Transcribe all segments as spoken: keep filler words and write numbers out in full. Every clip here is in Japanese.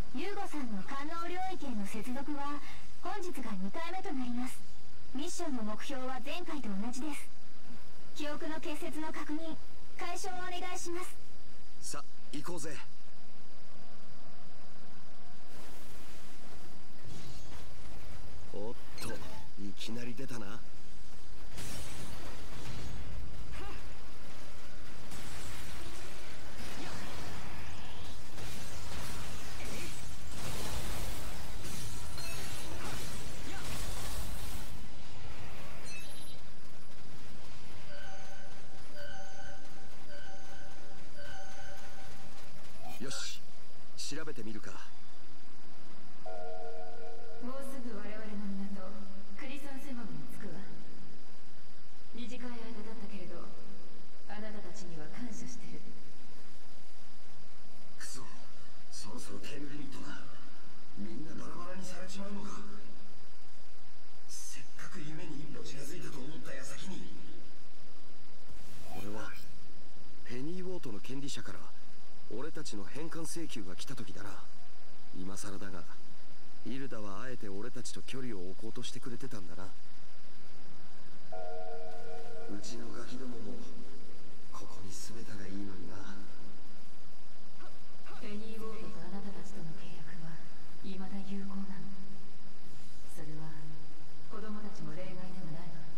ユーゴさんの官能領域への接続は本日がにかいめとなります。ミッションの目標は前回と同じです。記憶の結節の確認、解消をお願いします。 さあ行こうぜ。おっと、いきなり出たな。よし、調べてみるか。 もうすぐ我々の港クリサンセマムに着くわ。短い間だったけれどあなたたちには感謝してる。 クソ、そろそろタイムリミットだ。みんなバラバラにされちまうのか。せっかく夢に一歩近づいたと思った矢先に。 これはペニーウォートの権利者から俺たちの返還請求が来た時だな。今更だがイルダはあえて俺たちと距離を置こうとしてくれてたんだな。 うちのガキどももここに住めたらいいのにな。 ペニーウォートとあなたたちとの契約は未だ有効なの。それは子供たちも例外ではないわ。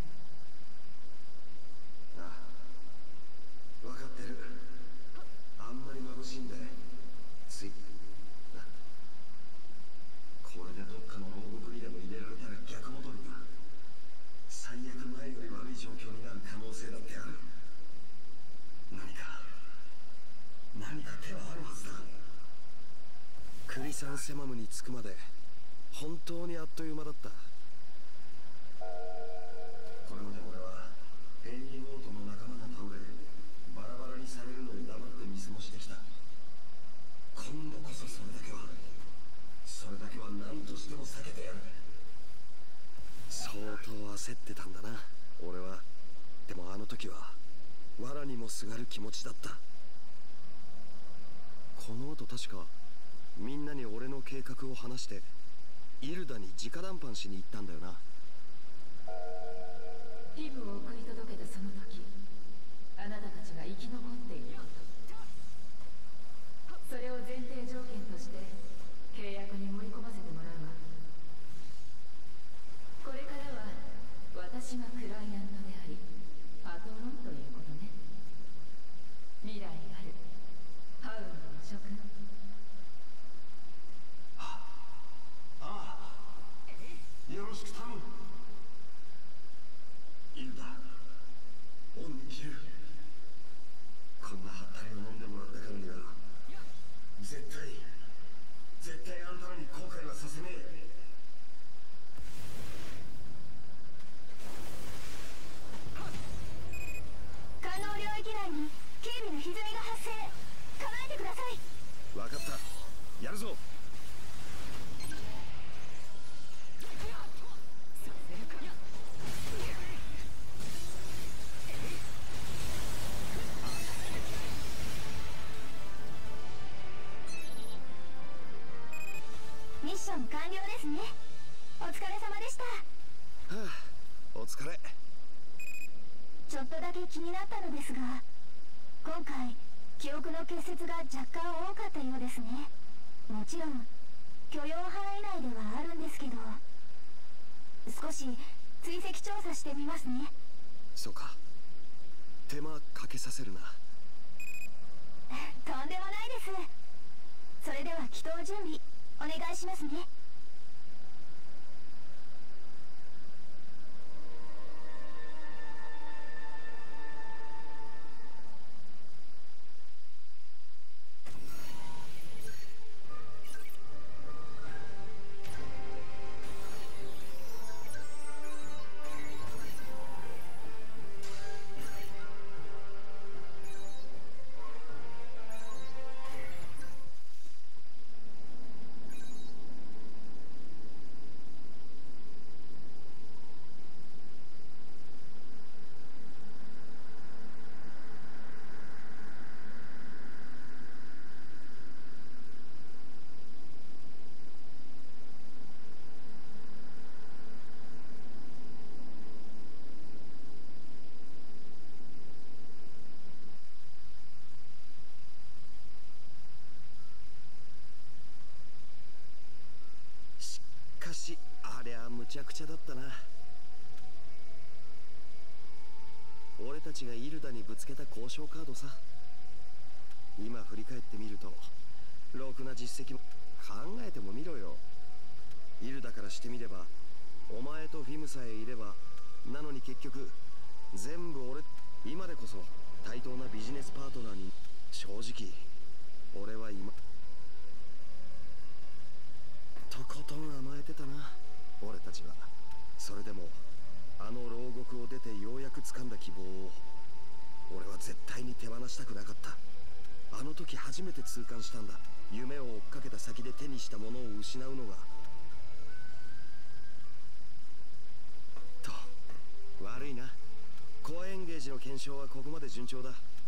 ああ、分かってる。あんまり眩しいんでついな。これでどっかの牢獄にでも入れられたら逆戻りだ。最悪前より悪い状況になる可能性だってある。何か何か手はあるはずだ。 クリサンセマムに着くまで本当にあっという間だった。 これまで俺はペニーウォートの仲間が倒れバラバラにされるのを黙って見過ごしてきた。今度こそそれだけはそれだけは何としても避けてやる。 相当焦ってたんだな俺は。でもあの時は藁にもすがる気持ちだった。この後確かみんなに俺の計画を話してイルダに直談判しに行ったんだよな。 イブを送り届けたその時あなたたちが生き残っていること、それを前提条件として契約に盛り込ませてもらうわ。これからは私がクライアントでありアトロンということね。未来あるハウンドの諸君。 ああ、よろしく頼む。イルダ、恩に着る。こんなハッタリを飲んでもらったからには絶対絶対あんたらに後悔はさせねえ。 官能領域内に警備の歪みが発生。構えてください。 分かった、やるぞ。 ミッション完了ですね。お疲れ様でした。 はあ、お疲れ。 ちょっとだけ気になったのですが、今回記憶の結節が若干多かったようですね。もちろん許容範囲内ではあるんですけど、少し追跡調査してみますね。 そうか、手間かけさせるな。 とんでもないです。それでは祈祷準備お願いしますね。 ちゃくちゃだったな。俺たちがイルダにぶつけた交渉カードさ。今振り返ってみるとろくな実績も考えてもみろよ。イルダからしてみればお前とフィムさえいれば、なのに結局全部俺。今でこそ対等なビジネスパートナーに。正直俺は今とことん甘えてたな、俺たちは。それでもあの牢獄を出てようやく掴んだ希望を俺は絶対に手放したくなかった。あの時初めて痛感したんだ。夢を追っかけた先で手にしたものを失うのが。と悪いな。コアエンゲージの検証はここまで順調だ。